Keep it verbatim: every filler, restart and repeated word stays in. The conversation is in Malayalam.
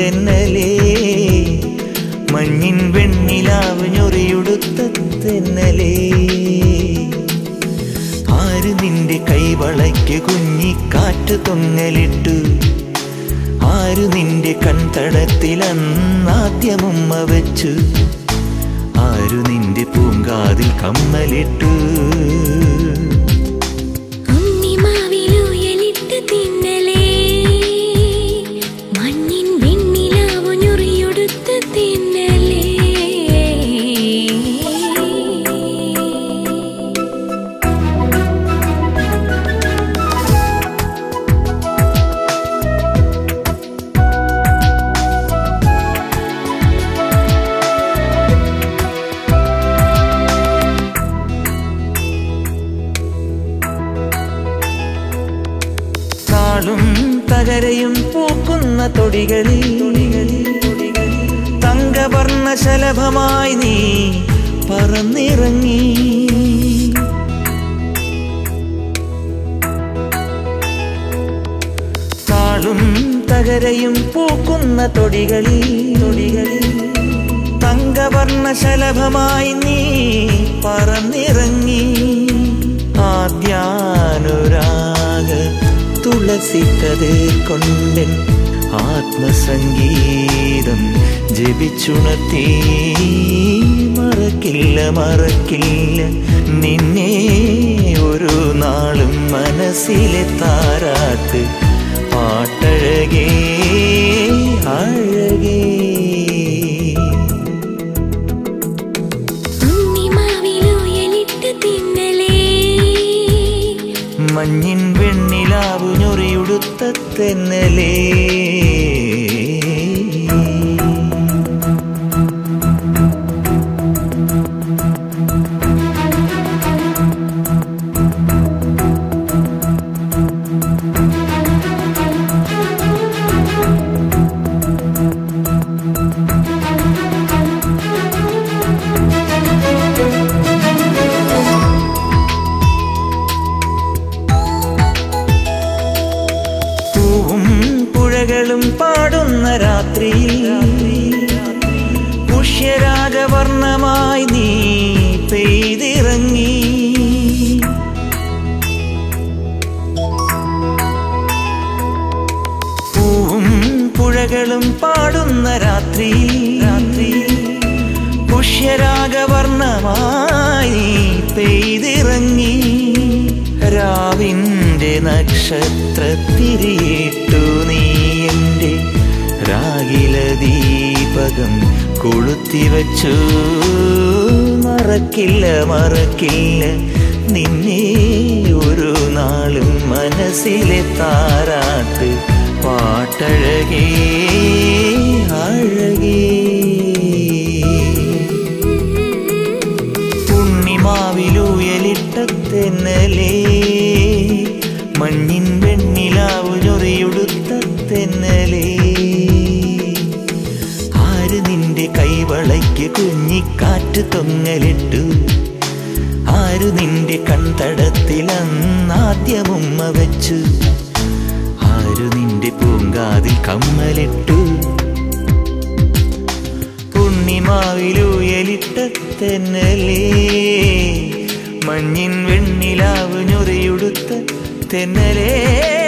തെന്നലേ മഞ്ഞിൻ വെണ്ണിലാവ് ഞൊറിയുടുത്ത തെന്നലേ ആര് നിന്റെ കൈവളയ്ക്ക് കുഞ്ഞിക്കാറ്റ് തൊങ്ങലിട്ടു ആര് നിന്റെ കൺതടത്തിൽ അന്നാദ്യമുമ്മ വെച്ചു ആരു നിന്റെ പൂങ്കാതിൽ കമ്മലിട്ടു തകരയും പൂക്കുന്ന തൊടികളിൽ തങ്കവർണ്ണ ശലഭമായി നീ പറന്നിറങ്ങി താളും തകരയും പൂക്കുന്ന തൊടികളിൽ തങ്കവർണ്ണ ശലഭമായി നീ പറന്നിറങ്ങി ആദ്യാനുരാഗ തുളസി കതിർ കൊണ്ടൻ ആത്മസംഗീതം ജപിച്ചുണർത്തി മറക്കില്ല മറക്കില്ല നിന്നെ ഒരു നാളും മനസ്സിലെ താരാട്ട് പാട്ടഴകേ അഴകേ മഞ്ഞിൻ വെണ്ണിലാവു ഞൊറിയുടുത്ത തെന്നലേ പാടുന്ന രാത്രിയിൽ പുഷ്യരാഗവർണ്ണമായി നീ പെയ്തിറങ്ങി പൂവും പുഴകളും പാടുന്ന രാത്രിയിൽ പുഷ്യരാഗവർണ്ണമായി പെയ്തിറങ്ങി രാവിൻ്റെ നക്ഷത്രത്തിരിയിട്ടു നീ എൻ്റെ രാഗില ദീപകം കൊളുത്തിവച്ചു മറക്കില്ല മറക്കില്ല നിന്നെ ഒരു നാളും മനസ്സിലെ താരാട്ട് പാട്ടഴകേ അഴകേ പുണ്ണിമാവിലൂയലിട്ട തെന്നലേ മഞ്ഞിൻ വെണ്ണിലാവു ഞൊറിയുടുത്ത തെന്നലേ ആര് നിന്റെ കൈവളയ്ക്ക് കുഞ്ഞിക്കാറ്റ് തൊങ്ങലിട്ടു ആരു നിന്റെ കൺതടത്തിൽ അന്നാദ്യമുമ്മ വെച്ചു ആരു നിന്റെ പൂങ്കാതിൽ കമ്മലിട്ടു പുണ്ണിമാവിലൂയലിട്ട തെന്നലേ മഞ്ഞിൻ വെണ്ണിലാവ് ഞൊറിയുടുത്ത തെന്നലേ